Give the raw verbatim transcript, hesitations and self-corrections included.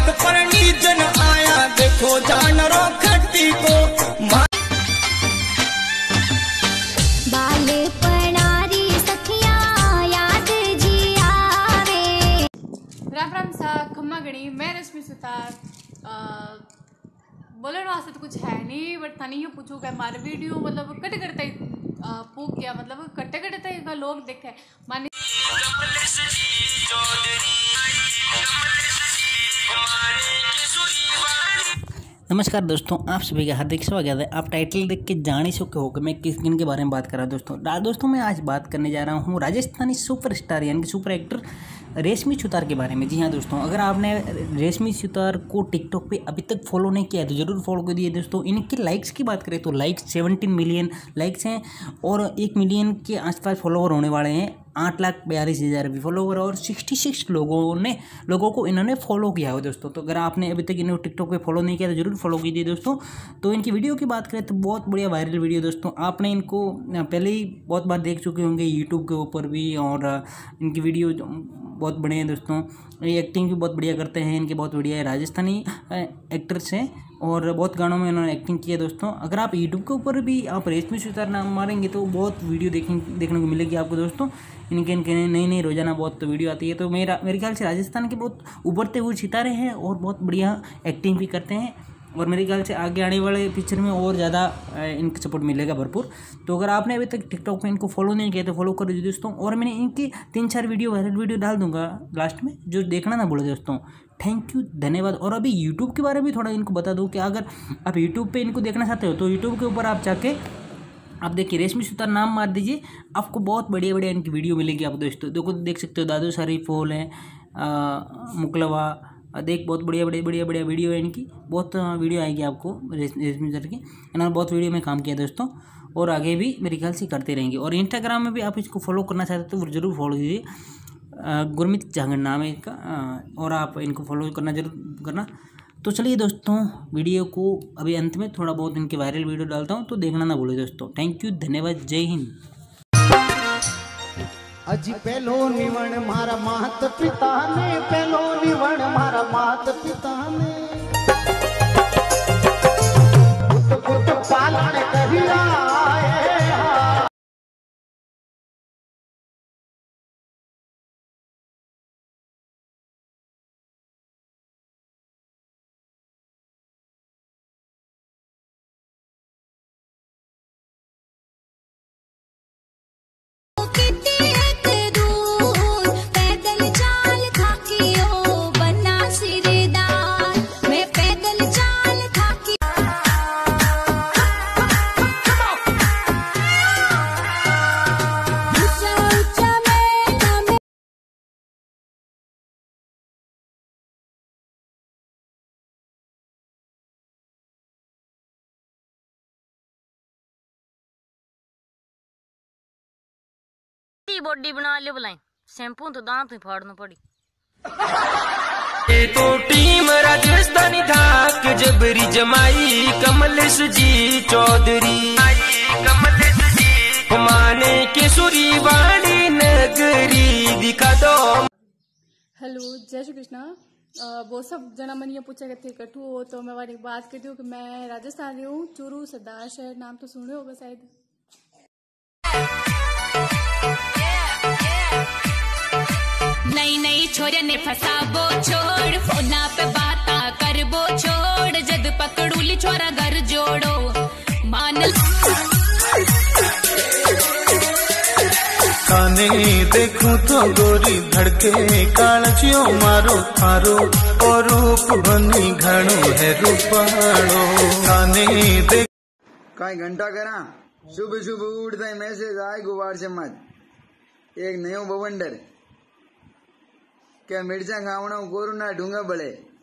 एक परनी जन आया देखो जानरो खट्टी को बाले पनारी सखिया याद जी आवे। राम राम सा खम्मा गणी मैं रश्मि सुतार। बोलने वास्ते तो कुछ है नहीं बट था नहीं ये पूछू क्या हमारे वीडियो मतलब कटे कटते पूक गया मतलब कटे कटते का लोग देखे मानी। नमस्कार दोस्तों, आप सभी का हार्दिक स्वागत है। आप टाइटल देख के जान ही सके हो कि मैं किस दिन के बारे में बात कर रहा हूँ। दोस्तों दोस्तों मैं आज बात करने जा रहा हूँ राजस्थानी सुपरस्टार यानी कि सुपर एक्टर रेशमी सुतार के बारे में। जी हाँ दोस्तों, अगर आपने रेशमी सुतार को टिकटॉक पे अभी तक फॉलो नहीं किया है तो ज़रूर फॉलो कर दिए। दोस्तों इनके लाइक्स की बात करें तो लाइक्स सेवनटीन मिलियन लाइक्स हैं और एक मिलियन के आसपास फॉलोवर होने वाले हैं। आठ लाख बयालीस हज़ार भी फॉलोवर और सिक्सटी सिक्स लोगों ने लोगों को इन्होंने फॉलो किया है दोस्तों। तो अगर आपने अभी तक इन्हें टिकटॉक पे फॉलो नहीं किया तो जरूर फॉलो कीजिए दोस्तों। तो इनकी वीडियो की बात करें तो बहुत बढ़िया वायरल वीडियो दोस्तों। आपने इनको पहले ही बहुत बार देख चुके होंगे यूट्यूब के ऊपर भी और इनकी वीडियो बहुत बढ़िया है दोस्तों। ये एक्टिंग भी बहुत बढ़िया करते हैं, इनके बहुत बढ़िया है, राजस्थानी एक्टर्स हैं और बहुत गानों में इन्होंने एक्टिंग की है दोस्तों। अगर आप यूट्यूब के ऊपर भी आप रेशमी सुतार नाम मारेंगे तो बहुत वीडियो देखें देखने को मिलेगी आपको दोस्तों। इनके इनके नई नई रोजाना बहुत तो वीडियो आती है। तो मेरा मेरे ख्याल से राजस्थान के बहुत उभरते हुए सितारे हैं और बहुत बढ़िया एक्टिंग भी करते हैं और मेरे ख्याल से आगे आने वाले पिक्चर में और ज़्यादा इनका सपोर्ट मिलेगा भरपूर। तो अगर आपने अभी तक टिकटॉक में इनको फॉलो नहीं किया तो फॉलो कर दीजिए दोस्तों। और मैंने इनकी तीन चार वीडियो वायरल वीडियो डाल दूंगा लास्ट में, जो देखना ना भूले दोस्तों। थैंक यू, धन्यवाद। और अभी यूट्यूब के बारे में थोड़ा इनको बता दूँ कि अगर आप यूट्यूब पर इनको देखना चाहते हो तो यूट्यूब के ऊपर आप जाके आप देखिए रेशमी सुतार नाम मार दीजिए, आपको बहुत बढ़िया बढ़िया इनकी वीडियो मिलेगी आपको दोस्तों। देखो देख सकते हो दादू सारी फोल है, मुकलवा देख बहुत बढ़िया बढ़िया बढ़िया बढ़िया वीडियो है इनकी। बहुत वीडियो आएगी आपको रेशमी सुतार की। इन्होंने बहुत वीडियो में काम किया दोस्तों और आगे भी मेरे ख्याल से करते रहेंगे। और इंस्टाग्राम में भी आप इसको फॉलो करना चाहते हो तो जरूर फॉलो कीजिए, गुरमीत झांगड़ नाम है इनका और आप इनको फॉलो करना जरूर करना। तो चलिए दोस्तों, वीडियो को अभी अंत में थोड़ा बहुत इनके वायरल वीडियो डालता हूँ तो देखना ना भूले दोस्तों। थैंक यू, धन्यवाद, जय हिंद। अजी पहलो निवण मारा मात पिता ने, पहलो निवण मारा मात पिता ने पुत पुत पालन करिया बॉडी बना ले बुलाए शैम्पू तो दांत ही फाड़ना पड़ी। ये तो टीम राजस्थानी था कि जबरी जमाई कमलेश जी चौधरी, कमलेश जी माने के सुरी वाली नगरी दिखा दो। हेलो, जय श्री कृष्णा। वो सब जना मन ये पूछा करते कटू हो तो मैं वाली बात करती हूँ कि मैं राजस्थान हूँ, चूरू सरदार शहर, नाम तो सुने होगा शायद। नई नई छोरे ने फसाबो छोड़, फोना पे बाता करबो छोड़, जद पकड़ूली छोरा घर जोड़ो मान काने देखूं तो गोरी धड़के कालचियो मारो थारो और रूप बनी घणो है रूपाड़ो। काने देख कई घंटा करा सुबह सुबह उठता ही मैसेज आए गुवार से मत एक नयो बवंडर क्या मिर्चा खावना कोरोना ढूंगा बड़े